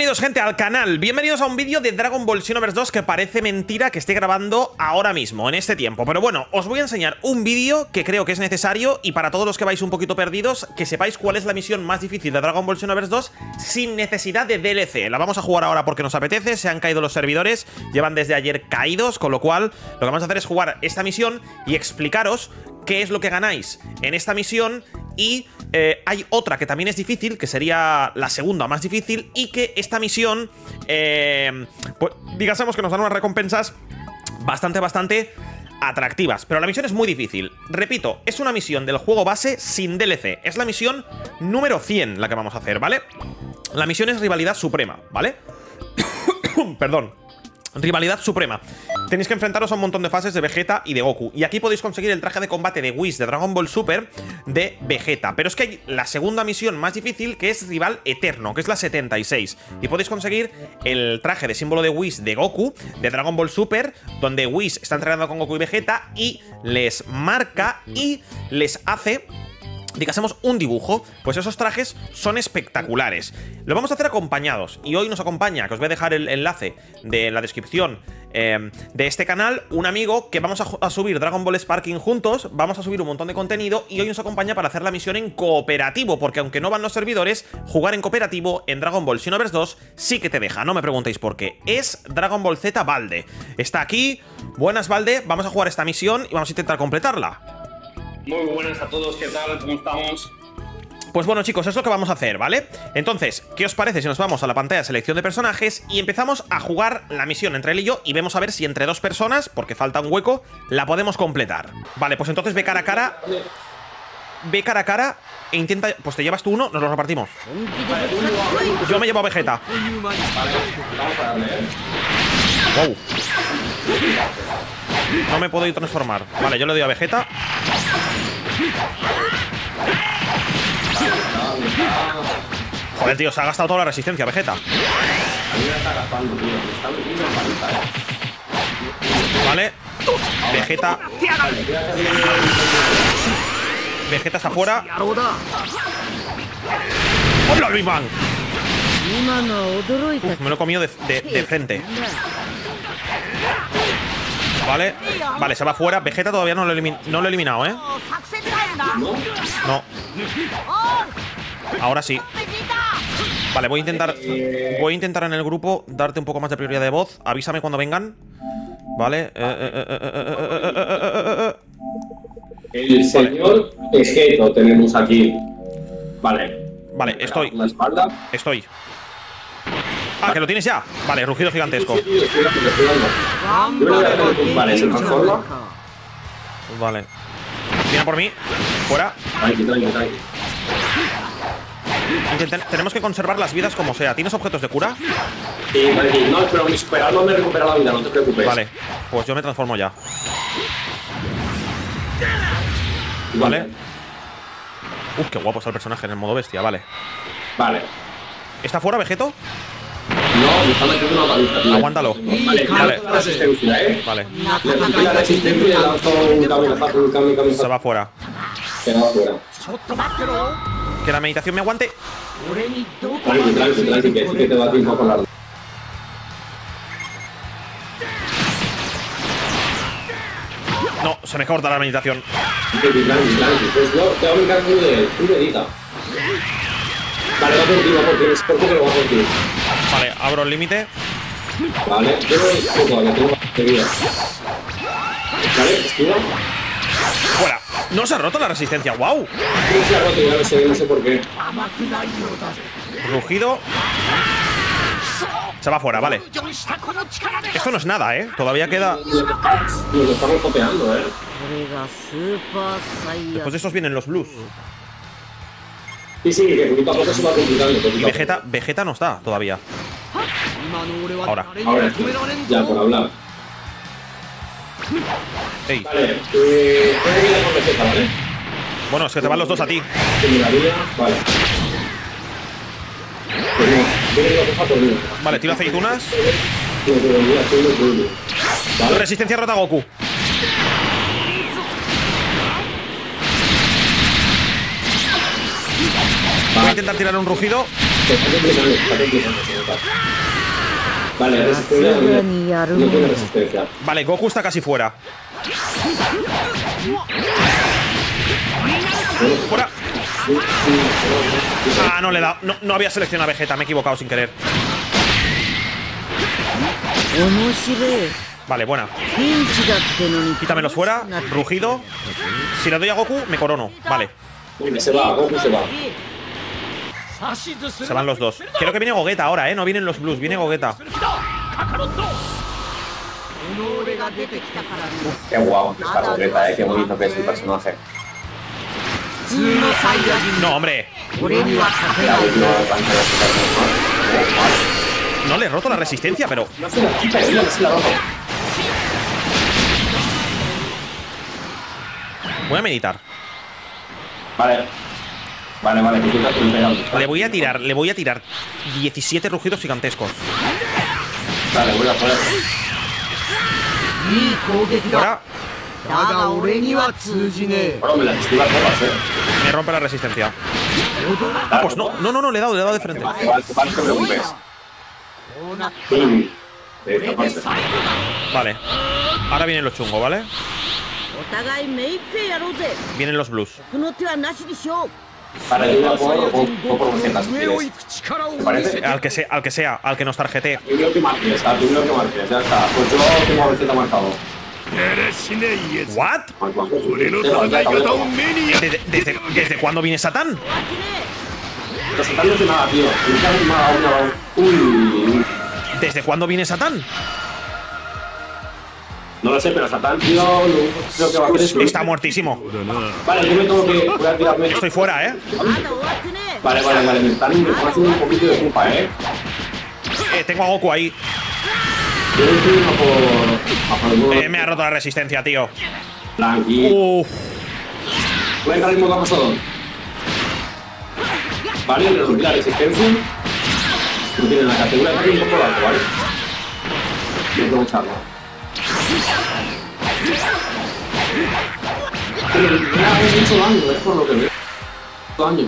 Bienvenidos, gente, al canal. Bienvenidos a un vídeo de Dragon Ball Xenoverse 2 que parece mentira que esté grabando ahora mismo, en este tiempo. Pero bueno, os voy a enseñar un vídeo que creo que es necesario, y para todos los que vais un poquito perdidos, que sepáis cuál es la misión más difícil de Dragon Ball Xenoverse 2 sin necesidad de DLC. La vamos a jugar ahora porque nos apetece. Se han caído los servidores, llevan desde ayer caídos, con lo cual lo que vamos a hacer es jugar esta misión y explicaros qué es lo que ganáis en esta misión. Y hay otra que también es difícil, que sería la segunda más difícil, y que esta misión, pues digásemos que nos dan unas recompensas bastante atractivas. Pero la misión es muy difícil. Repito, es una misión del juego base sin DLC. Es la misión número 100 la que vamos a hacer, ¿vale? La misión es rivalidad suprema, ¿vale? Perdón. Rivalidad suprema. Tenéis que enfrentaros a un montón de fases de Vegeta y de Goku. Y aquí podéis conseguir el traje de combate de Whis de Dragon Ball Super de Vegeta. Pero es que hay la segunda misión más difícil, que es rival eterno, que es la 76. Y podéis conseguir el traje de símbolo de Whis de Goku de Dragon Ball Super, donde Whis está entrenando con Goku y Vegeta y les marca y les hace, digásemos, un dibujo. Pues esos trajes son espectaculares. Lo vamos a hacer acompañados, y hoy nos acompaña, que os voy a dejar el enlace de la descripción de este canal, un amigo que vamos a subir Dragon Ball Sparking juntos. Vamos a subir un montón de contenido y hoy nos acompaña para hacer la misión en cooperativo, porque aunque no van los servidores, jugar en cooperativo en Dragon Ball Xenoverse 2 sí que te deja. No me preguntéis por qué. Es Dragon Ball Z Balde. Está aquí. Buenas, Balde. Vamos a jugar esta misión y vamos a intentar completarla. Muy buenas a todos, ¿qué tal? ¿Cómo estamos? Pues bueno, chicos, es lo que vamos a hacer, ¿vale? Entonces, ¿qué os parece si nos vamos a la pantalla de selección de personajes y empezamos a jugar la misión entre él y yo, y vemos a ver si entre dos personas, porque falta un hueco, la podemos completar? Vale, pues entonces ve cara a cara. Ve cara a cara e intenta... Pues te llevas tú uno, nos lo repartimos. Yo me llevo a Vegeta. Wow. No me puedo ir transformar. Vale, yo le doy a Vegeta. Joder, tío, se ha gastado toda la resistencia, Vegeta. Vale. Vegeta. Vegeta está fuera. ¡Hola, Luis Man! Uf, me lo he comido de frente. Vale. Vale, se va fuera. Vegeta todavía no lo he eliminado, ¿eh? No. Ahora sí. Vale, voy a intentar en el grupo darte un poco más de prioridad de voz. Avísame cuando vengan. Vale. El señor Esqueto tenemos aquí. Vale. Vale, estoy. La espalda. Estoy. Ah, que lo tienes ya. Vale, rugido gigantesco. Vale, se transforma. Vale. Viene por mí. Fuera. Tranqui. Tenemos que conservar las vidas como sea. ¿Tienes objetos de cura? Sí, tranqui. No, pero mi superar no me recupera la vida, no te preocupes. Vale, pues yo me transformo ya. Vale. Uf, qué guapo está el personaje en el modo bestia, vale. Vale. ¿Está fuera, Vegeto? No, me está metiendo una paliza, tío. Aguántalo. Vale. La resistencia, Vale. Le quita la resistencia y le lanzo un cambio. Se va fuera. Se va fuera. Que la meditación me aguante. Tranqui, que sí que te da tiempo con la... No, se me corta la meditación. Tranqui. Pues yo te voy a encargar de él. Tú medita. Vale, va por ti, es por ti que lo va por ti. Vale, abro el límite. Vale, yo todavía tengo que vida. Vale, esquiva. Fuera. No se ha roto la resistencia, wow. No se ha roto, ya no sé por qué. Rugido. Se va fuera, vale. Esto no es nada, ¿eh? Todavía queda... Nos lo estamos copiando, ¿eh? Después de estos vienen los blues. Sí, que poquito a poco se va complicando. Y Vegeta no está todavía. Ahora, ya, por hablar. Ey. Vale, voy a ir con Vegeta, ¿vale? Bueno, es que te van los dos a ti. Vale. Vale, tiro aceitunas. Vale. Resistencia rota Goku. Vale. intentar tirar un rugido. Te está complicando, se nota. Vale, resistencia. No tiene resistencia. Vale, Goku está casi fuera. ¡Fuera! Ah, no le he dado. No había seleccionado a Vegeta, me he equivocado sin querer. Vale, buena. Quítamelos fuera. Rugido. Si le doy a Goku, me corono. Vale. Se va, Goku se va. Se van los dos. Creo que viene Gogeta ahora, ¿eh? No vienen los Blues, viene Gogeta. Qué guapo que está Gogeta, qué bonito que es el personaje. No, hombre. La última pantalla No le he roto la resistencia, pero... No se la quita, no se la roto. Voy a meditar. Vale, que tú estás pegando. Le voy a tirar 17 rugidos gigantescos. Vale, voy a poner. Ahora Bueno, me la esquiva todas, me rompe la resistencia. Ah, pues no, le he dado de frente. Vale, no te preocupes. Sí, de esta parte. Vale. Ahora vienen los chungos, ¿vale? Vienen los Blues. Vale, yo voy a por Vegeta, si quieres. ¿Te parece? Al que sea, al que nos tarjete. Primero que marques, ya está. Pues yo tengo a Vegeta marcado. ¿What? ¿Desde cuándo viene Satán? Los Satán no hace nada, tío. Uy. ¿Desde cuándo viene Satán? No lo sé, pero Satán, tío, creo que va a hacer eso. Está muertísimo. Vale, yo me tengo que... Voy a tirarme... Estoy fuera, ¿eh? Vale, me están haciendo un poquito de culpa, ¿eh? Tengo a Goku ahí. Yo estoy a por Me ha roto la resistencia, tío. Tranquilo. Uff. Voy a entrar en modo pasador. Vale, le rompí la resistencia. No tiene la categoría, está un poco bajo, ¿vale? Voy a aprovecharlo. Me ha hecho daño, es por lo que veo. Daño.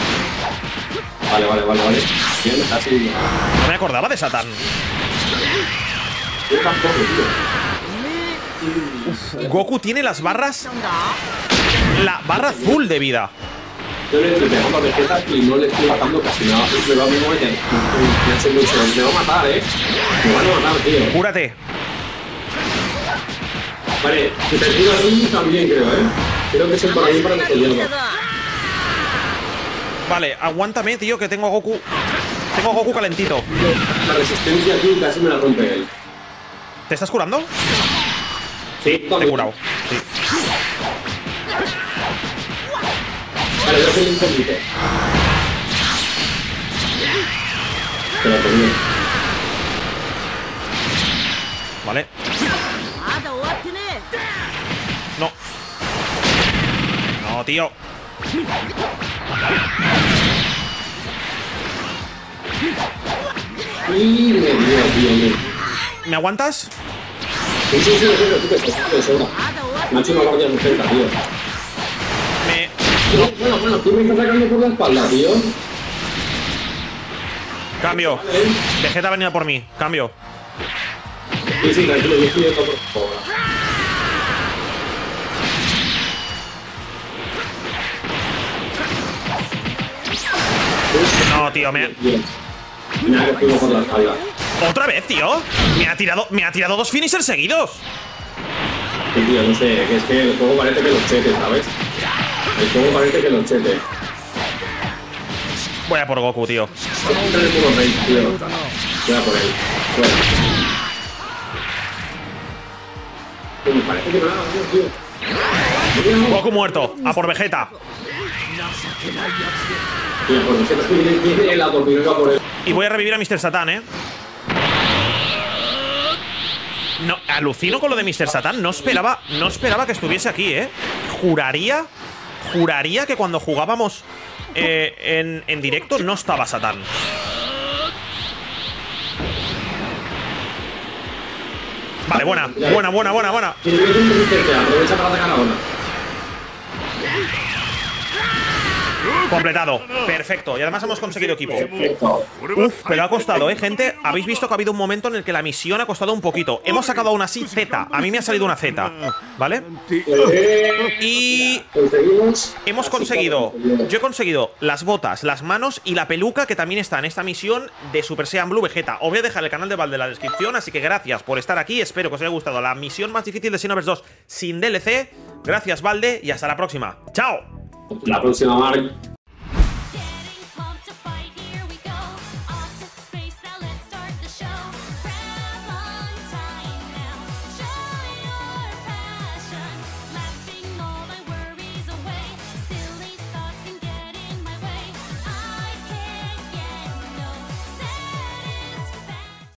Vale. Bien, casi. No me acordaba de Satán. Yo tampoco, tío. Goku tiene las barras. La barra azul de vida. Yo le estoy pegando a Vegeta y no le estoy matando casi nada. Me va a meter. Me va a matar, Me van a matar, tío. Cúrate. Vale, si te tiro a mí también, creo, Creo que es por ahí para que se hierva. Vale, aguántame, tío, que tengo a Goku. Tengo a Goku calentito. La resistencia aquí casi me la rompe él. ¿Te estás curando? Sí, Te he curado. Sí. Vale, yo soy un poquito. Te lo tenía. Vale. No. No, tío. Tío. ¿Me aguantas? Sí, de sobra. Me ha hecho una guardia muy cerca, tío. Bueno, tú me estás sacando por la espalda, tío. Cambio. Vale. Vegeta ha venido por mí. Cambio. Sí, tranquilo, yo estoy yendo por favor. No, tío, Bien. Me ha cogido por la espalda. ¿Otra vez, tío? Me ha tirado 2 finishers seguidos. Sí, tío, no sé, que es que el juego parece que los chete, ¿sabes? El juego parece que los chete. Voy a por Goku, tío. Voy a entrar en puro rey, tío. Voy a por él. Bueno. Me parece que nada, tío. Goku muerto. A por Vegeta. Tío, por Vegeta tiene el lado, pero por él. Y voy a revivir a Mr. Satan, ¿eh? No, alucino con lo de Mr. Satan. No esperaba que estuviese aquí, ¿eh? Juraría que cuando jugábamos en directo no estaba Satan. Vale, buena. Si le metes un resistente, aprovecha para atacar ahora. Completado. Perfecto. Y además hemos conseguido equipo. Perfecto. Uf, pero ha costado, gente. Habéis visto que ha habido un momento en el que la misión ha costado un poquito. Hemos sacado aún así Z. A mí me ha salido una Z, ¿vale? Y Conseguimos. hemos conseguido, yo he conseguido las botas, las manos y la peluca que también está en esta misión de Super Saiyan Blue Vegeta. Os voy a dejar el canal de Valde en la descripción, así que gracias por estar aquí. Espero que os haya gustado la misión más difícil de Xenoverse 2 sin DLC. Gracias, Valde, y hasta la próxima. ¡Chao! La próxima, Mark.